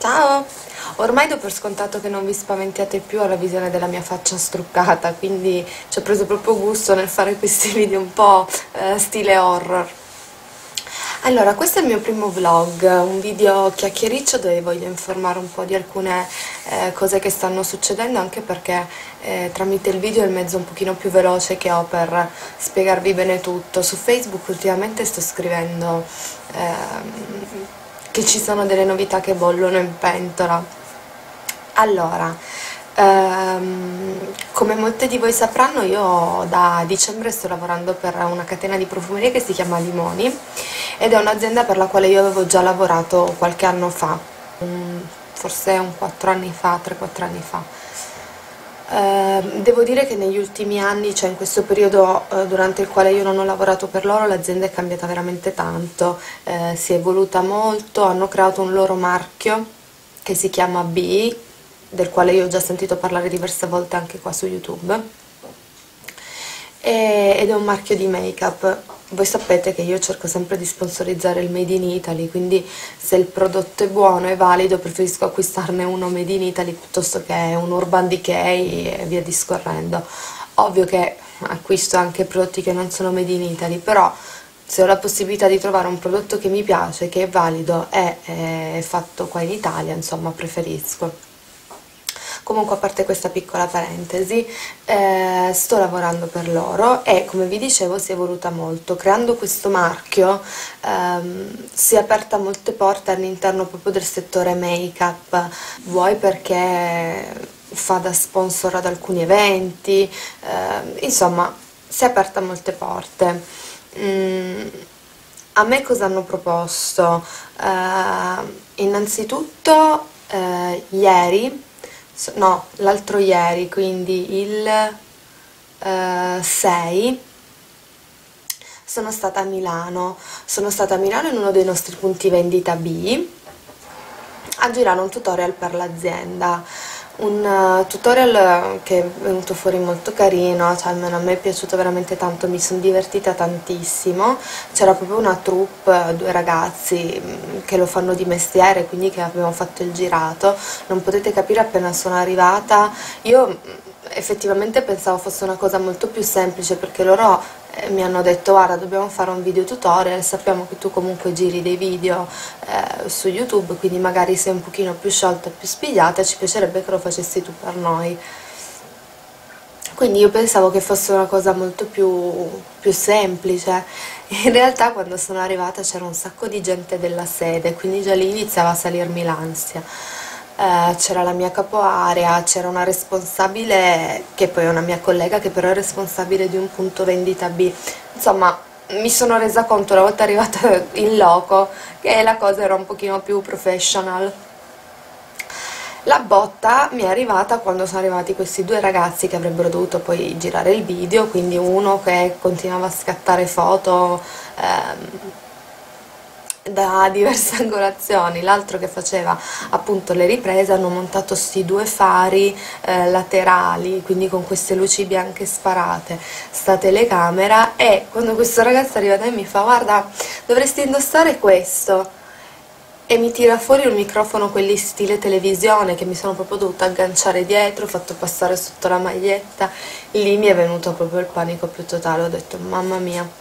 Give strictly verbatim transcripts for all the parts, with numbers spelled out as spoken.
Ciao! Ormai do per scontato che non vi spaventiate più alla visione della mia faccia struccata, quindi ci ho preso proprio gusto nel fare questi video un po' eh, stile horror. Allora, questo è il mio primo vlog, un video chiacchiericcio dove voglio informare un po' di alcune eh, cose che stanno succedendo, anche perché eh, tramite il video è il mezzo un pochino più veloce che ho per spiegarvi bene tutto. Su Facebook ultimamente sto scrivendo ehm, che ci sono delle novità che bollono in pentola. Allora, ehm, come molte di voi sapranno, io da dicembre sto lavorando per una catena di profumerie che si chiama Limoni, ed è un'azienda per la quale io avevo già lavorato qualche anno fa, um, forse un quattro anni fa, tre quattro anni fa. Eh, devo dire che negli ultimi anni, cioè in questo periodo eh, durante il quale io non ho lavorato per loro, l'azienda è cambiata veramente tanto, eh, si è evoluta molto, hanno creato un loro marchio che si chiama B, del quale io ho già sentito parlare diverse volte anche qua su YouTube, e, ed è un marchio di make-up. Voi sapete che io cerco sempre di sponsorizzare il Made in Italy, quindi se il prodotto è buono e valido preferisco acquistarne uno Made in Italy piuttosto che un Urban Decay e via discorrendo. Ovvio che acquisto anche prodotti che non sono Made in Italy, però se ho la possibilità di trovare un prodotto che mi piace, che è valido e è fatto qua in Italia, insomma, preferisco. Comunque, a parte questa piccola parentesi, eh, sto lavorando per loro e, come vi dicevo, si è evoluta molto. Creando questo marchio ehm, si è aperta molte porte all'interno proprio del settore make-up, vuoi perché fa da sponsor ad alcuni eventi, eh, insomma, si è aperta molte porte. Mm, a me cosa hanno proposto? Eh, innanzitutto, eh, ieri, no, l'altro ieri, quindi il eh, sei, sono stata a Milano. Sono stata a Milano in uno dei nostri punti vendita B a girare un tutorial per l'azienda. Un uh, tutorial che è venuto fuori molto carino, cioè almeno a me è piaciuto veramente tanto, mi sono divertita tantissimo. C'era proprio una troupe, due ragazzi mh, che lo fanno di mestiere, quindi che abbiamo fatto il girato. Non potete capire, appena sono arrivata, io mh, effettivamente pensavo fosse una cosa molto più semplice, perché loro eh, mi hanno detto: guarda, dobbiamo fare un video tutorial, sappiamo che tu comunque giri dei video eh, su YouTube, quindi magari sei un pochino più sciolta e più spigliata, ci piacerebbe che lo facessi tu per noi. Quindi io pensavo che fosse una cosa molto più, più semplice. In realtà, quando sono arrivata, c'era un sacco di gente della sede, quindi già lì iniziava a salirmi l'ansia. Eh, c'era la mia capo area, c'era una responsabile che poi è una mia collega, che però è responsabile di un punto vendita B. Insomma, mi sono resa conto una volta arrivata in loco che la cosa era un pochino più professional. La botta mi è arrivata quando sono arrivati questi due ragazzi che avrebbero dovuto poi girare il video, quindi uno che continuava a scattare foto ehm, da diverse angolazioni, l'altro che faceva appunto le riprese. Hanno montato sti due fari eh, laterali, quindi con queste luci bianche sparate, sta telecamera, e quando questo ragazzo arriva da me mi fa: guarda, dovresti indossare questo, e mi tira fuori un microfono, quelli stile televisione, che mi sono proprio dovuta agganciare dietro, ho fatto passare sotto la maglietta. Lì mi è venuto proprio il panico più totale, ho detto mamma mia.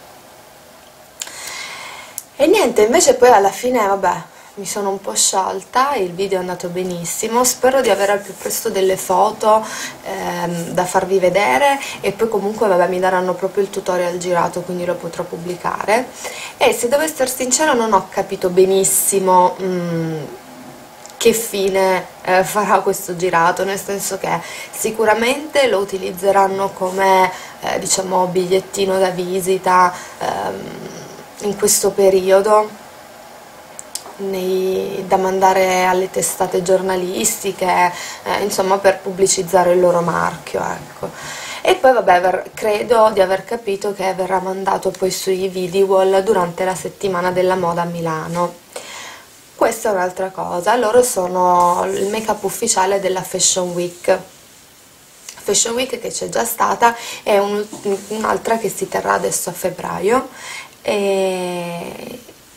E niente, invece poi alla fine, vabbè, mi sono un po' sciolta, il video è andato benissimo, spero di avere al più presto delle foto ehm, da farvi vedere, e poi comunque, vabbè, mi daranno proprio il tutorial girato, quindi lo potrò pubblicare. E se devo essere sincera, non ho capito benissimo mm, che fine eh, farà questo girato, nel senso che sicuramente lo utilizzeranno come eh, diciamo bigliettino da visita ehm, in questo periodo, nei, da mandare alle testate giornalistiche, eh, insomma, per pubblicizzare il loro marchio, ecco. E poi, vabbè, ver, credo di aver capito che verrà mandato poi sui video wall durante la settimana della moda a Milano. Questa è un'altra cosa, loro sono il make-up ufficiale della Fashion Week. Fashion Week che c'è già stata, e un'altra che si terrà adesso a febbraio. E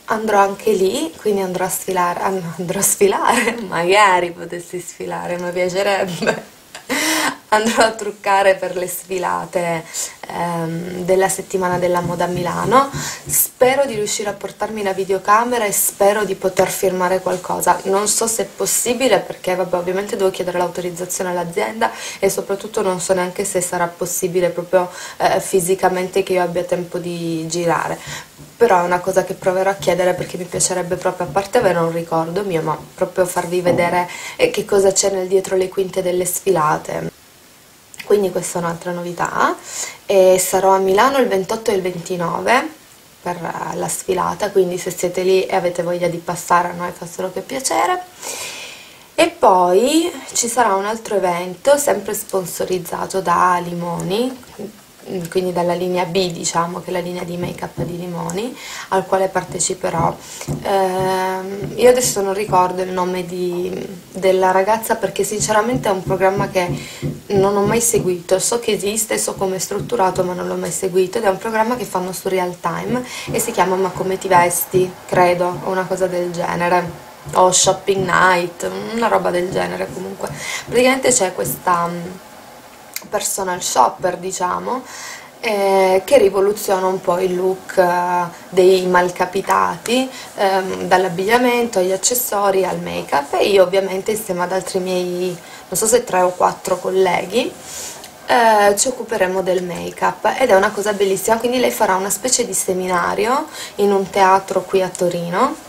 andrò anche lì, quindi andrò a sfilare, ah, no, andrò a sfilare, magari potessi sfilare, mi piacerebbe. Andrò a truccare per le sfilate ehm, della settimana della moda a Milano. Spero di riuscire a portarmi la videocamera e spero di poter filmare qualcosa. Non so se è possibile perché vabbè, ovviamente devo chiedere l'autorizzazione all'azienda e soprattutto non so neanche se sarà possibile proprio eh, fisicamente che io abbia tempo di girare. Però è una cosa che proverò a chiedere perché mi piacerebbe proprio, a parte avere un ricordo mio, ma proprio farvi vedere eh, che cosa c'è nel dietro le quinte delle sfilate. Quindi questa è un'altra novità, e sarò a Milano il ventotto e il ventinove per la sfilata, quindi se siete lì e avete voglia di passare a noi fa solo che piacere. E poi ci sarà un altro evento, sempre sponsorizzato da Limoni, quindi dalla linea B, diciamo, che è la linea di make-up di Limoni, al quale parteciperò. Ehm, io adesso non ricordo il nome di, della ragazza perché sinceramente è un programma che non ho mai seguito, so che esiste, so come è strutturato ma non l'ho mai seguito, ed è un programma che fanno su Real Time e si chiama Ma come ti vesti, credo, o una cosa del genere, o Shopping Night, una roba del genere. Comunque praticamente c'è questa personal shopper, diciamo, eh, che rivoluziona un po' il look eh, dei malcapitati, ehm, dall'abbigliamento agli accessori al make-up, e io ovviamente insieme ad altri miei, non so se tre o quattro colleghi, eh, ci occuperemo del make-up, ed è una cosa bellissima. Quindi lei farà una specie di seminario in un teatro qui a Torino.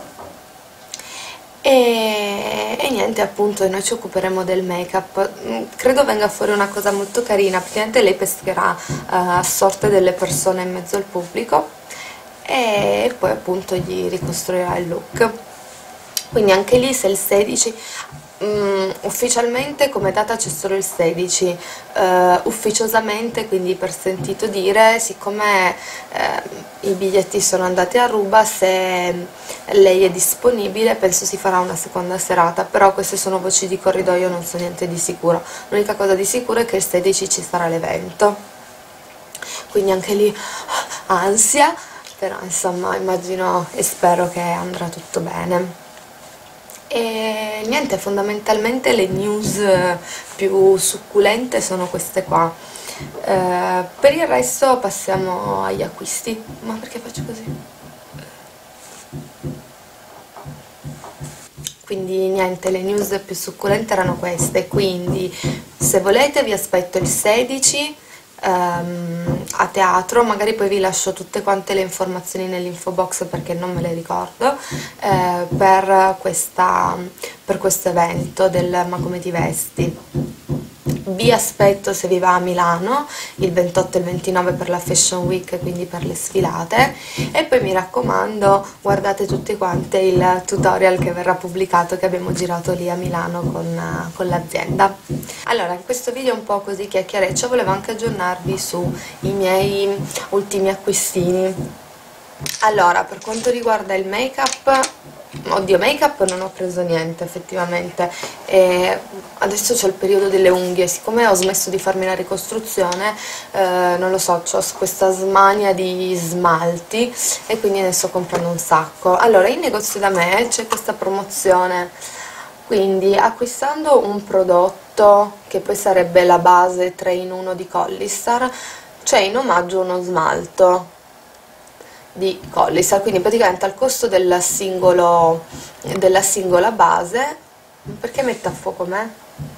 E, e niente, appunto, noi ci occuperemo del make-up. Credo venga fuori una cosa molto carina, praticamente lei pescherà uh, a sorte delle persone in mezzo al pubblico e poi appunto gli ricostruirà il look. Quindi anche lì, se il sedici, um, ufficialmente come data c'è solo il sedici, uh, ufficiosamente, quindi per sentito dire, siccome uh, i biglietti sono andati a ruba, se lei è disponibile penso si farà una seconda serata, però queste sono voci di corridoio, non so niente di sicuro. L'unica cosa di sicuro è che il sedici ci sarà l'evento, quindi anche lì ansia, però insomma immagino e spero che andrà tutto bene. E niente, fondamentalmente le news più succulente sono queste qua. Eh, per il resto passiamo agli acquisti. Ma perché faccio così? Quindi niente, le news più succulente erano queste, quindi se volete vi aspetto il sedici um, a teatro, magari poi vi lascio tutte quante le informazioni nell'info box perché non me le ricordo, eh, per, questa, per questo evento del Ma come ti vesti. Vi aspetto, se vi va, a Milano il ventotto e il ventinove per la Fashion Week, quindi per le sfilate, e poi mi raccomando guardate tutti quante il tutorial che verrà pubblicato, che abbiamo girato lì a Milano con, con l'azienda. Allora, in questo video un po' così chiacchiereccio volevo anche aggiornarvi sui miei ultimi acquistini. Allora, per quanto riguarda il make-up, oddio, make-up non ho preso niente effettivamente, e adesso c'è il periodo delle unghie, siccome ho smesso di farmi la ricostruzione, eh, non lo so, ho questa smania di smalti e quindi ne sto comprando un sacco. Allora, in negozio da me c'è questa promozione, quindi acquistando un prodotto che poi sarebbe la base tre in uno di Collistar, c'è in omaggio uno smalto di Collistar, quindi praticamente al costo del singolo, della singola base. Perché mette a fuoco me?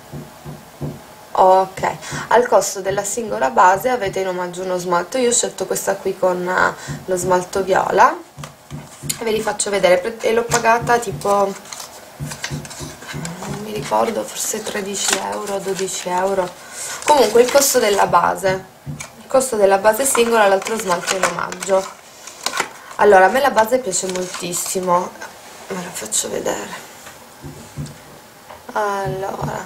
Ok, al costo della singola base avete in omaggio uno smalto. Io ho scelto questa qui con uh, lo smalto viola e ve li faccio vedere, e l'ho pagata tipo, non mi ricordo, forse tredici euro, dodici euro, comunque il costo della base, il costo della base singola, l'altro smalto in omaggio. Allora, a me la base piace moltissimo, ve la faccio vedere. Allora,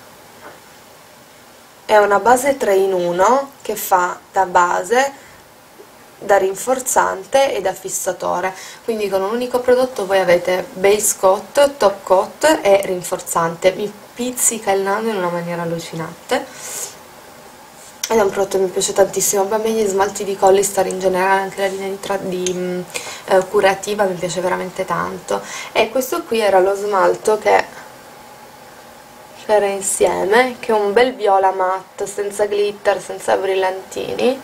è una base tre in uno che fa da base, da rinforzante e da fissatore, quindi con un unico prodotto voi avete base coat, top coat e rinforzante. Mi pizzica il naso in una maniera allucinante. ed è un prodotto che mi piace tantissimo. A me gli smalti di Collistar, in generale anche la linea di, tra di mh, eh, curativa, mi piace veramente tanto. E questo qui era lo smalto che c'era insieme, che è un bel viola matte, senza glitter, senza brillantini.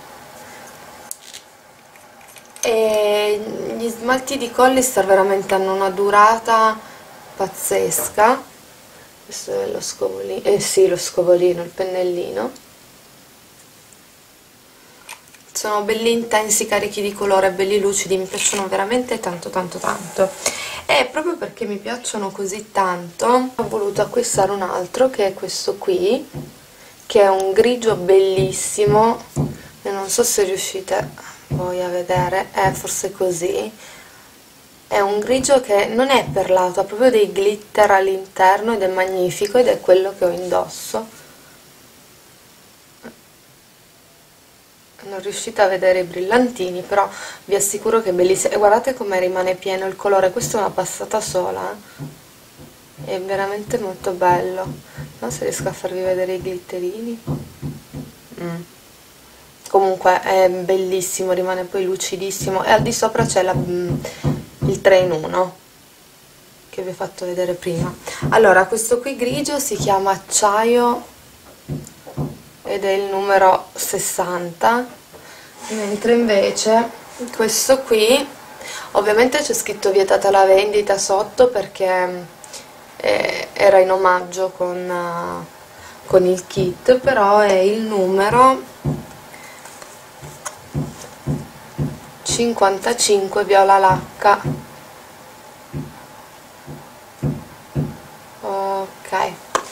E gli smalti di Collistar veramente hanno una durata pazzesca. Questo è lo scovolino, eh sì, lo scovolino, il pennellino. Sono belli intensi, carichi di colore, belli lucidi, mi piacciono veramente tanto tanto tanto. E proprio perché mi piacciono così tanto ho voluto acquistare un altro, che è questo qui, che è un grigio bellissimo, e non so se riuscite voi a vedere, è forse così. È un grigio che non è perlato, ha proprio dei glitter all'interno ed è magnifico, ed è quello che ho indosso. Non riuscite a vedere i brillantini, però vi assicuro che è bellissimo. E guardate come rimane pieno il colore, questa è una passata sola, eh? È veramente molto bello. Non so se riesco a farvi vedere i glitterini. Mm. Comunque è bellissimo, rimane poi lucidissimo, e al di sopra c'è mm, il tre in uno che vi ho fatto vedere prima. Allora, questo qui grigio si chiama Acciaio ed è il numero sessanta, mentre invece questo qui, ovviamente c'è scritto vietata la vendita sotto perché eh, era in omaggio con, uh, con il kit, però è il numero cinquantacinque viola lacca. Ok,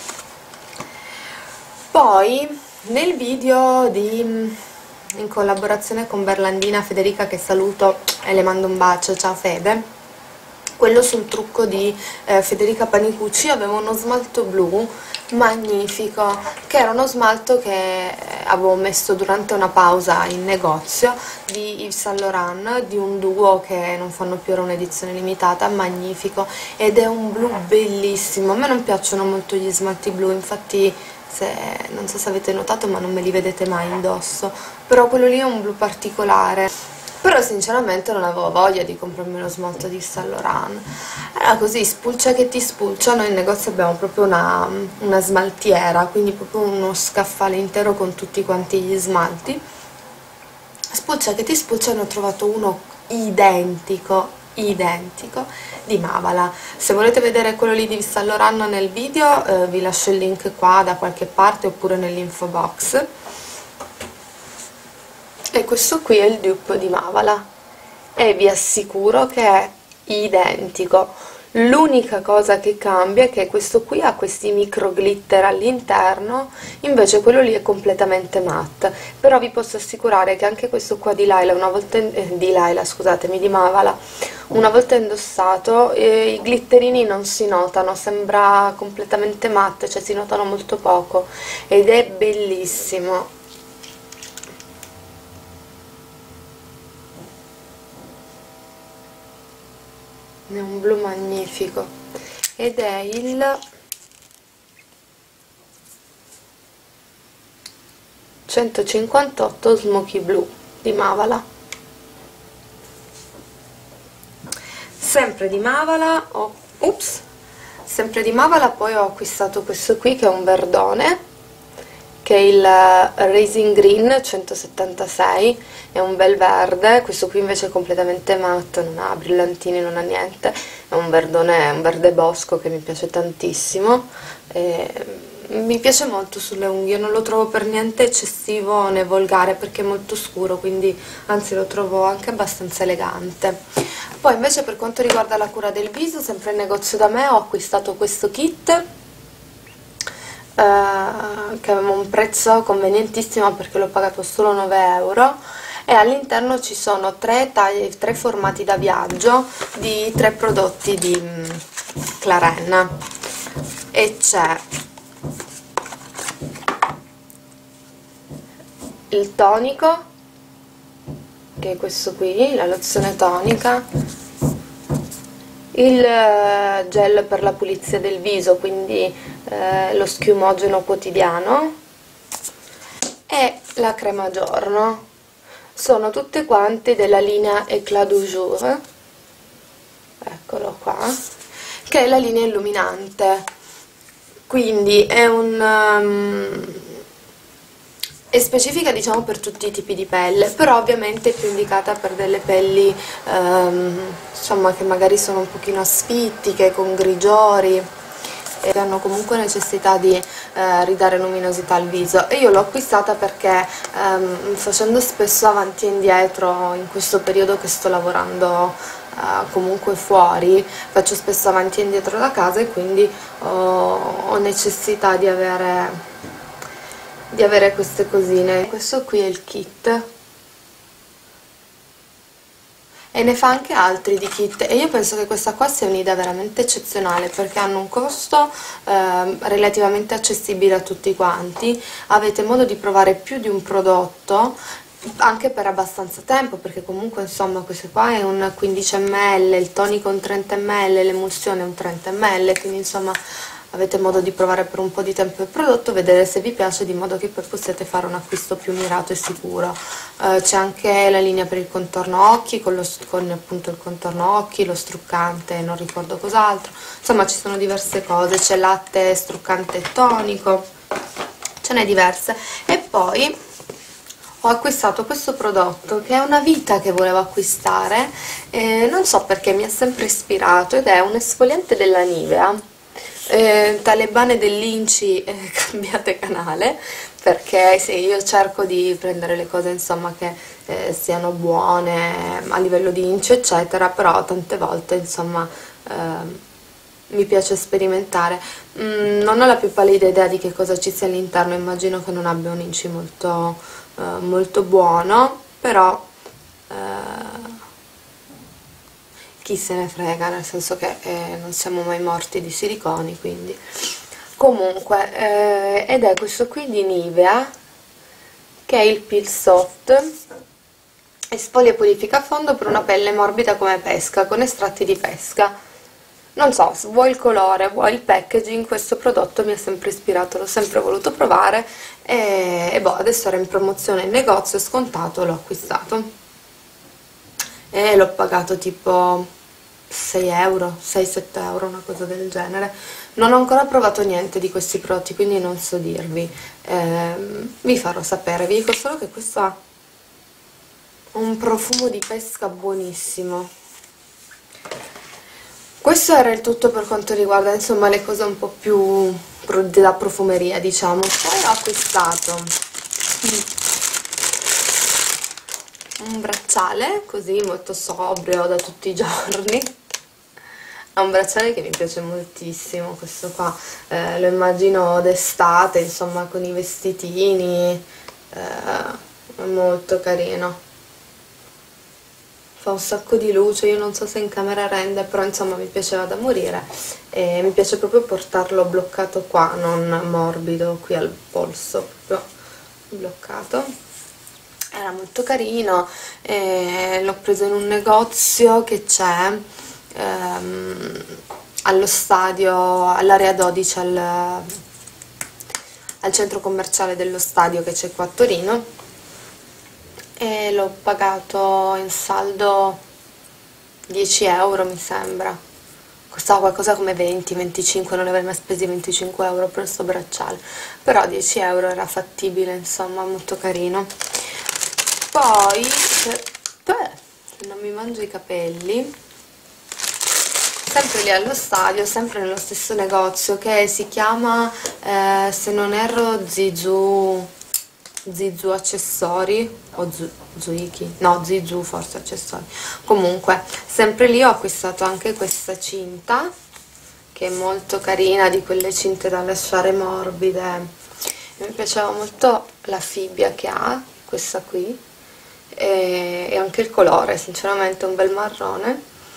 poi nel video di, in collaborazione con Berlandina Federica, che saluto e le mando un bacio, ciao Fede, quello sul trucco di eh, Federica Panicucci, avevo uno smalto blu magnifico, che era uno smalto che avevo messo durante una pausa in negozio di Yves Saint Laurent, di un duo che non fanno più, era un'edizione limitata, magnifico, ed è un blu bellissimo. A me non piacciono molto gli smalti blu, infatti se, non so se avete notato, ma non me li vedete mai indosso, però quello lì è un blu particolare. Però sinceramente non avevo voglia di comprarmi lo smalto di Saint Laurent. Era così, spulcia che ti spulcia. Noi in negozio abbiamo proprio una, una smaltiera, quindi proprio uno scaffale intero con tutti quanti gli smalti. Spulcia che ti spulcia, ne ho trovato uno identico, identico, di Mavala. Se volete vedere quello lì di Saint Laurent nel video, eh, vi lascio il link qua da qualche parte oppure nell'info box. E questo qui è il dupe di Mavala e vi assicuro che è identico. L'unica cosa che cambia è che questo qui ha questi micro glitter all'interno, invece quello lì è completamente matte. Però vi posso assicurare che anche questo qua di Laila, una volta eh, di Laila, scusatemi, di Mavala, una volta indossato, eh, i glitterini non si notano, sembra completamente matte, cioè si notano molto poco, ed è bellissimo. È un blu magnifico ed è il centocinquantotto Smoky Blue di Mavala. Sempre di Mavala ho, ups, sempre di Mavala poi ho acquistato questo qui, che è un verdone, che è il Raisin Green centosettantasei, è un bel verde. Questo qui invece è completamente matte, non ha brillantini, non ha niente, è un verdone, un verde bosco che mi piace tantissimo, e mi piace molto sulle unghie, non lo trovo per niente eccessivo né volgare perché è molto scuro, quindi anzi lo trovo anche abbastanza elegante. Poi invece per quanto riguarda la cura del viso, sempre in negozio da me ho acquistato questo kit, Uh, che aveva un prezzo convenientissimo perché l'ho pagato solo nove euro, e all'interno ci sono tre, tagli, tre formati da viaggio di tre prodotti di um, Clarins, e c'è il tonico, che è questo qui, la lozione tonica, il gel per la pulizia del viso, quindi eh, lo schiumogeno quotidiano, e la crema giorno. Sono tutte quante della linea Éclat du Jour, eccolo qua, che è la linea illuminante, quindi è un um, è specifica, diciamo, per tutti i tipi di pelle, però ovviamente è più indicata per delle pelli um, insomma, che magari sono un pochino asfittiche, con grigiori, che hanno comunque necessità di eh, ridare luminosità al viso. E io l'ho acquistata perché ehm, facendo spesso avanti e indietro in questo periodo che sto lavorando eh, comunque fuori, faccio spesso avanti e indietro da casa e quindi ho, ho necessità di avere, di avere queste cosine. Questo qui è il kit. E ne fa anche altri di kit, e io penso che questa qua sia un'idea veramente eccezionale perché hanno un costo eh, relativamente accessibile a tutti quanti, avete modo di provare più di un prodotto anche per abbastanza tempo, perché comunque insomma questo qua è un quindici millilitri, il tonico un trenta millilitri, l'emulsione un trenta millilitri, quindi insomma avete modo di provare per un po' di tempo il prodotto, vedere se vi piace, di modo che poi possiate fare un acquisto più mirato e sicuro. Uh, c'è anche la linea per il contorno occhi, con, lo, con appunto il contorno occhi, lo struccante, non ricordo cos'altro, insomma ci sono diverse cose, c'è latte struccante e tonico, ce n'è diverse. E poi ho acquistato questo prodotto che è una vita che volevo acquistare, e non so perché mi ha sempre ispirato, ed è un esfoliante della Nivea. Eh, talebane dell'Inci, eh, cambiate canale, perché sì, io cerco di prendere le cose insomma che eh, siano buone a livello di Inci eccetera, però tante volte insomma eh, mi piace sperimentare. Mm, non ho la più pallida idea di che cosa ci sia all'interno, immagino che non abbia un Inci molto, eh, molto buono, però eh, chi se ne frega, nel senso che eh, non siamo mai morti di siliconi, quindi comunque eh, ed è questo qui di Nivea, che è il Peel Soft, esfolia e purifica a fondo per una pelle morbida come pesca, con estratti di pesca. Non so, vuoi il colore, vuoi il packaging, questo prodotto mi ha sempre ispirato, l'ho sempre voluto provare e, e boh, adesso era in promozione in negozio, scontato, l'ho acquistato e l'ho pagato tipo sei euro, sei sette euro, una cosa del genere. Non ho ancora provato niente di questi prodotti, quindi non so dirvi, eh, vi farò sapere. Vi dico solo che questo ha un profumo di pesca buonissimo. Questo era il tutto per quanto riguarda insomma le cose un po' più da profumeria, diciamo. Poi ho acquistato un bracciale così molto sobrio da tutti i giorni. È un bracciale che mi piace moltissimo, questo qua, eh, lo immagino d'estate, insomma, con i vestitini, eh, è molto carino, fa un sacco di luce, io non so se in camera rende, però insomma mi piaceva da morire e mi piace proprio portarlo bloccato qua, non morbido qui al polso, proprio bloccato. Era molto carino, e l'ho preso in un negozio che c'è ehm, allo stadio, all'area dodici, al, al centro commerciale dello stadio che c'è qua a Torino, e l'ho pagato in saldo dieci euro mi sembra, costava qualcosa come venti venticinque, non avrei mai spesi venticinque euro per questo bracciale, però dieci euro era fattibile, insomma, molto carino. Poi, beh, se non mi mangio i capelli, sempre lì allo stadio, sempre nello stesso negozio, che si chiama, eh, se non erro, Zizou, Zizou Accessori, o Zuiki, no, Zizou forse Accessori. Comunque, sempre lì ho acquistato anche questa cinta, che è molto carina, di quelle cinte da lasciare morbide. Mi piaceva molto la fibbia che ha, questa qui, e, e anche il colore, sinceramente un bel marrone.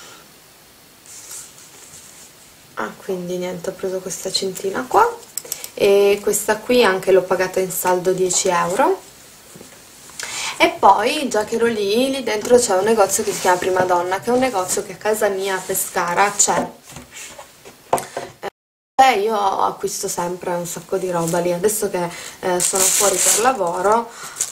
Ah, quindi niente, ho preso questa cintina qua, e questa qui anche l'ho pagata in saldo dieci euro. E poi, già che ero lì, lì dentro c'è un negozio che si chiama Primadonna, che è un negozio che a casa mia a Pescara c'è, Beh, io acquisto sempre un sacco di roba lì, adesso che eh, sono fuori per lavoro,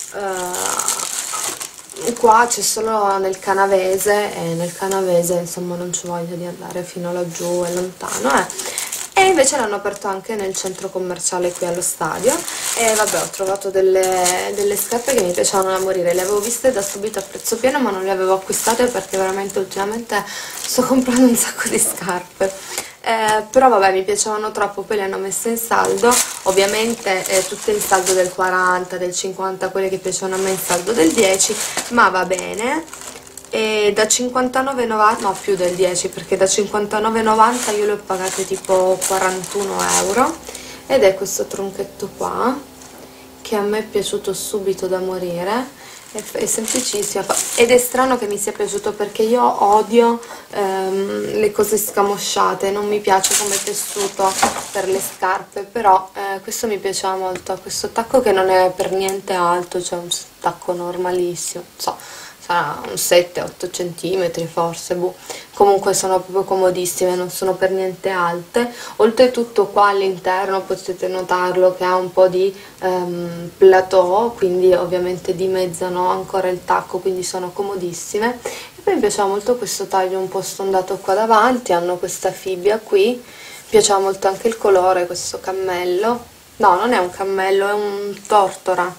eh, qua c'è solo nel Canavese, e nel Canavese insomma non ci voglio di andare fino laggiù, è lontano, eh. E invece l'hanno aperto anche nel centro commerciale qui allo stadio, e vabbè, ho trovato delle, delle scarpe che mi piacevano da morire, le avevo viste da subito a prezzo pieno ma non le avevo acquistate perché veramente ultimamente sto comprando un sacco di scarpe. Eh, però vabbè, mi piacevano troppo, poi le hanno messe in saldo, ovviamente eh, tutte in saldo del quaranta, del cinquanta, quelle che piacevano a me in saldo del dieci, ma va bene. E da cinquantanove e novanta, no, più del dieci, perché da cinquantanove e novanta io le ho pagate tipo quarantuno euro, ed è questo tronchetto qua che a me è piaciuto subito da morire, è, è semplicissimo, ed è strano che mi sia piaciuto perché io odio ehm, le cose scamosciate, non mi piace come tessuto per le scarpe, però eh, questo mi piaceva molto, ha questo tacco che non è per niente alto, cioè un tacco normalissimo, non so, sarà un sette otto centimetri forse, boh. Comunque sono proprio comodissime, non sono per niente alte. Oltretutto qua all'interno potete notarlo che ha un po' di um, plateau, quindi ovviamente dimezzano ancora il tacco, quindi sono comodissime. E poi mi piaceva molto questo taglio un po' stondato qua davanti, hanno questa fibbia qui, mi piaceva molto anche il colore, questo cammello, no, non è un cammello, è un tortora,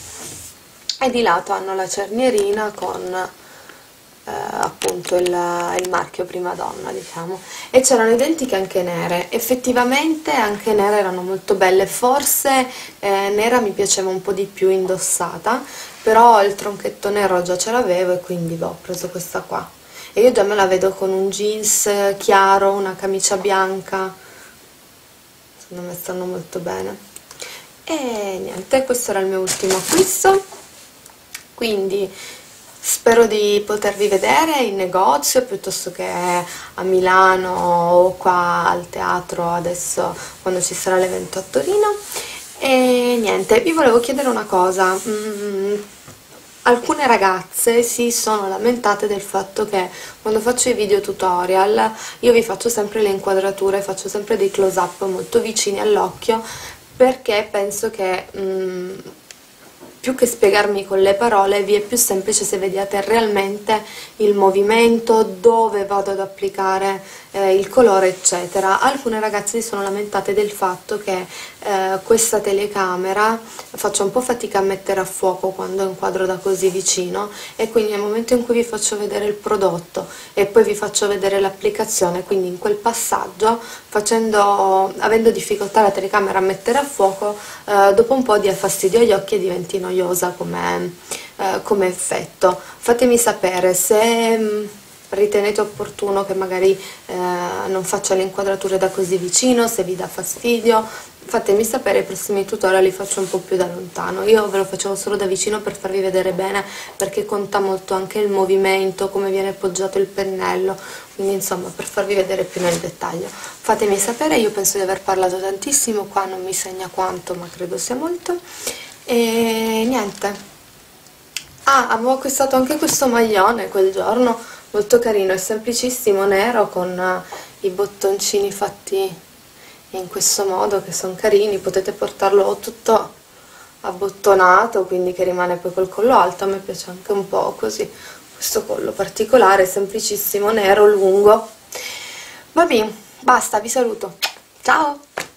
e di lato hanno la cernierina con eh, appunto il, il marchio Prima Donna, diciamo, e c'erano identiche anche nere, effettivamente anche nere erano molto belle, forse eh, nera mi piaceva un po' di più indossata, però il tronchetto nero già ce l'avevo e quindi boh, ho preso questa qua, e io già me la vedo con un jeans chiaro, una camicia bianca, secondo me stanno molto bene. E niente, questo era il mio ultimo acquisto. Quindi spero di potervi vedere in negozio piuttosto che a Milano o qua al teatro adesso quando ci sarà l'evento a Torino. E niente, vi volevo chiedere una cosa. Mm, alcune ragazze si sono lamentate del fatto che quando faccio i video tutorial io vi faccio sempre le inquadrature, faccio sempre dei close up molto vicini all'occhio, perché penso che mm, più che spiegarmi con le parole vi è più semplice se vediate realmente il movimento, dove vado ad applicare eh, il colore eccetera. Alcune ragazze si sono lamentate del fatto che eh, questa telecamera faccio un po' fatica a mettere a fuoco quando inquadro da così vicino, e quindi nel momento in cui vi faccio vedere il prodotto e poi vi faccio vedere l'applicazione, quindi in quel passaggio, facendo, avendo difficoltà la telecamera a mettere a fuoco, eh, dopo un po' dia fastidio agli occhi e diventi noiosa come, eh, come effetto. Fatemi sapere se mh, ritenete opportuno che magari eh, non faccia le inquadrature da così vicino, se vi dà fastidio, fatemi sapere, i prossimi tutorial li faccio un po' più da lontano. Io ve lo facevo solo da vicino per farvi vedere bene, perché conta molto anche il movimento, come viene appoggiato il pennello, quindi insomma per farvi vedere più nel dettaglio. Fatemi sapere, io penso di aver parlato tantissimo, qua non mi segna quanto ma credo sia molto. E niente, ah, avevo acquistato anche questo maglione quel giorno, molto carino, è semplicissimo, nero con uh, i bottoncini fatti in questo modo che sono carini, potete portarlo tutto abbottonato, quindi che rimane poi col collo alto. A me piace anche un po' così questo collo particolare, semplicissimo, nero, lungo. Va bene, basta, vi saluto, ciao!